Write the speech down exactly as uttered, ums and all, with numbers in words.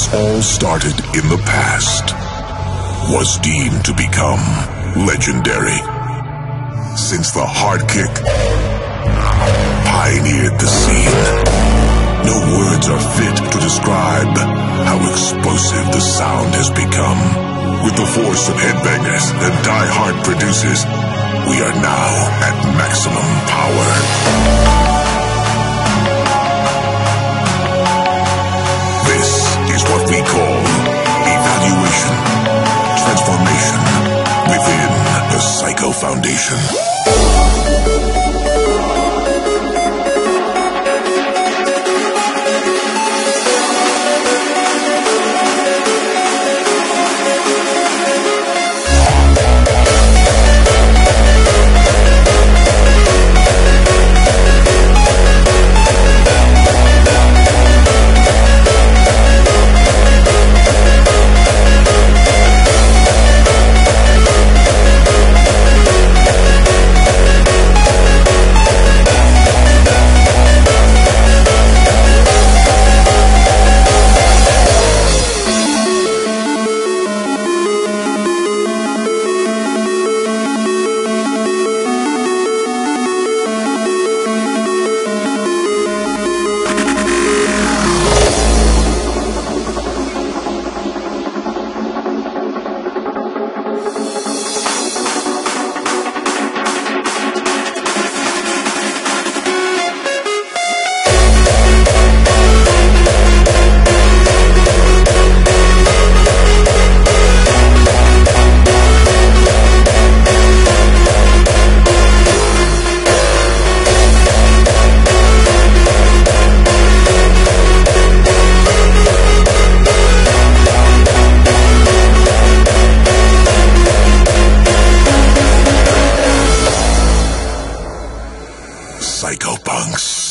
all started in the past was deemed to become legendary. Since the hard kick pioneered the scene, no words are fit to describe how explosive the sound has become. With the force of headbangers that Die Hard produces, we are now at maximum power. This is what we call evaluation, transformation within the Psycho Foundation. Psychopunks.